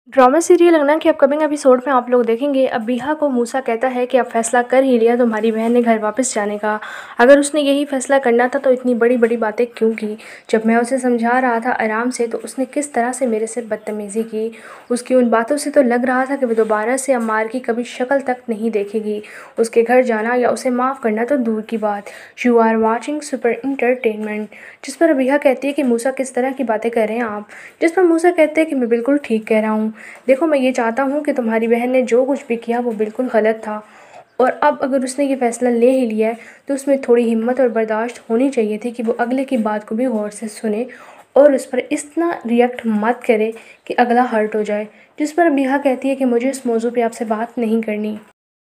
Drama serial अंगना के upcoming episode में आप लोग देखेंगे। अब बिहा को मूसा कहता है कि अब फैसला कर ही लिया तुम्हारी बहन ने घर वापस जाने का। अगर उसने यही फैसला करना था तो इतनी बड़ी बड़ी बातें क्यों की। जब मैं उसे समझा रहा था आराम से तो उसने किस तरह से मेरे से बदतमीज़ी की। उसकी उन बातों से तो लग रहा था कि वो दोबारा से अम्मार की कभी शक्ल तक नहीं देखेगी। उसके घर जाना या उसे माफ़ करना तो दूर की बात। You are watching super entertainment. जिस पर अबिहा कहती है कि मूसा किस तरह की बातें कर रहे हैं आप। जिस पर मूसा कहते हैं कि मैं बिल्कुल ठीक कह रहा हूँ। देखो, मैं ये चाहता हूँ कि तुम्हारी बहन ने जो कुछ भी किया वो बिल्कुल गलत था। और अब अगर उसने ये फ़ैसला ले ही लिया है तो उसमें थोड़ी हिम्मत और बर्दाश्त होनी चाहिए थी कि वो अगले की बात को भी गौर से सुने और उस पर इतना रिएक्ट मत करे कि अगला हर्ट हो जाए। जिस पर बिहा कहती है कि मुझे इस मौजू पे आपसे बात नहीं करनी।